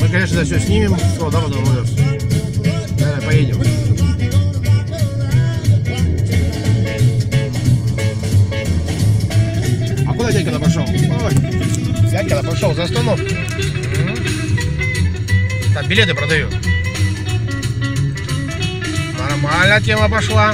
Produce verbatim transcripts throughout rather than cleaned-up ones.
Мы, конечно, все снимем. О, да, потом увез. Давай, поедем. А куда дядька-то пошел? Ой, дядька-то пошел за остановку. Там билеты продаю. Нормальная тема пошла.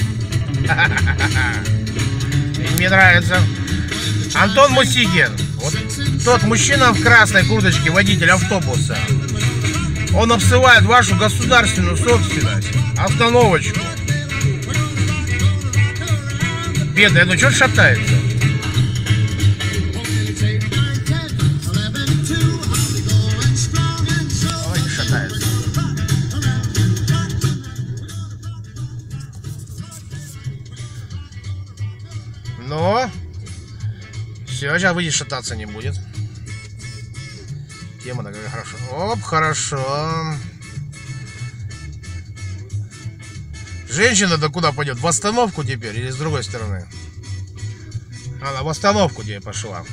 Мне нравится. Антон Мусигин. Вот тот мужчина в красной курточке, водитель автобуса. Он обсылает вашу государственную собственность. Остановочку. Бедный, ну что шатается? Ой, шатается. Но все, сейчас выйдет, шататься не будет. Тема такая хорошо. Оп, хорошо. Женщина-то куда пойдет? В остановку теперь или с другой стороны? Она в остановку где пошла.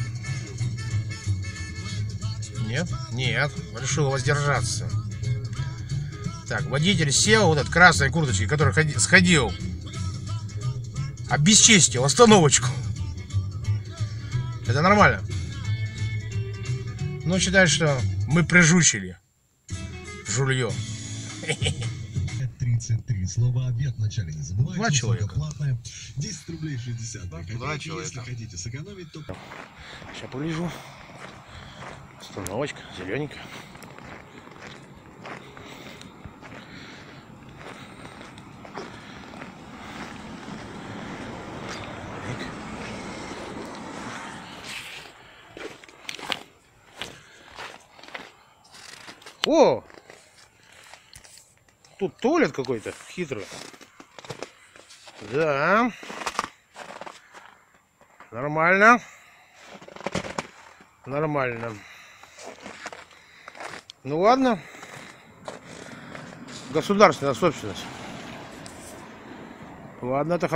Нет? Нет. Решил воздержаться. Так, водитель сел, вот этот красной курточки, который ходи, сходил. Обесчестил остановочку. Это нормально. Ну, считаю, что мы прижучили жулье. тридцать три. Слово обед вначале не забывайте. Два человека. Платное. десять рублей шестьдесят Да, копеек. два человека. Если хотите сэкономить, то... Сейчас погляжу. Остановочка, зелененькая. О! Тут туалет какой-то хитрый. Да. Нормально. Нормально. Ну ладно. Государственная собственность. Ладно, это хорошо.